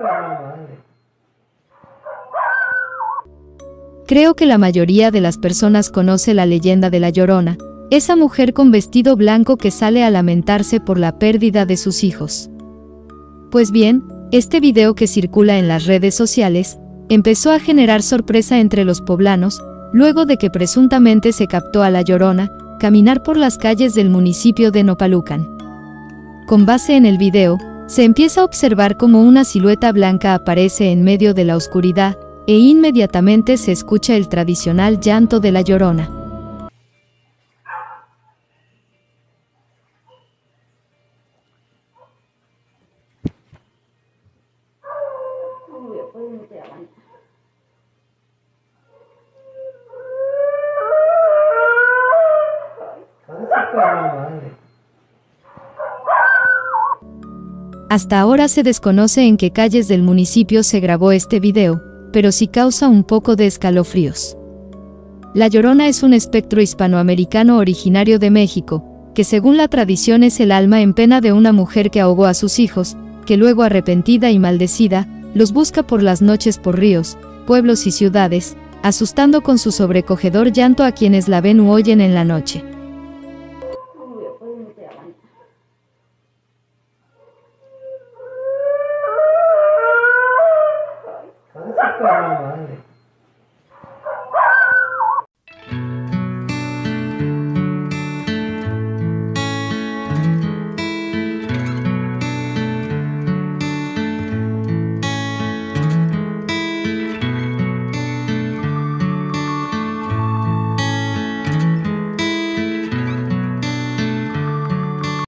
Creo que la mayoría de las personas conoce la leyenda de La Llorona, esa mujer con vestido blanco que sale a lamentarse por la pérdida de sus hijos. Pues bien, este video que circula en las redes sociales, empezó a generar sorpresa entre los poblanos, luego de que presuntamente se captó a La Llorona caminar por las calles del municipio de Nopalucan. Con base en el video, se empieza a observar cómo una silueta blanca aparece en medio de la oscuridad, e inmediatamente se escucha el tradicional llanto de La Llorona. Hasta ahora se desconoce en qué calles del municipio se grabó este video, pero sí causa un poco de escalofríos. La Llorona es un espectro hispanoamericano originario de México, que según la tradición es el alma en pena de una mujer que ahogó a sus hijos, que luego arrepentida y maldecida, los busca por las noches por ríos, pueblos y ciudades, asustando con su sobrecogedor llanto a quienes la ven u oyen en la noche.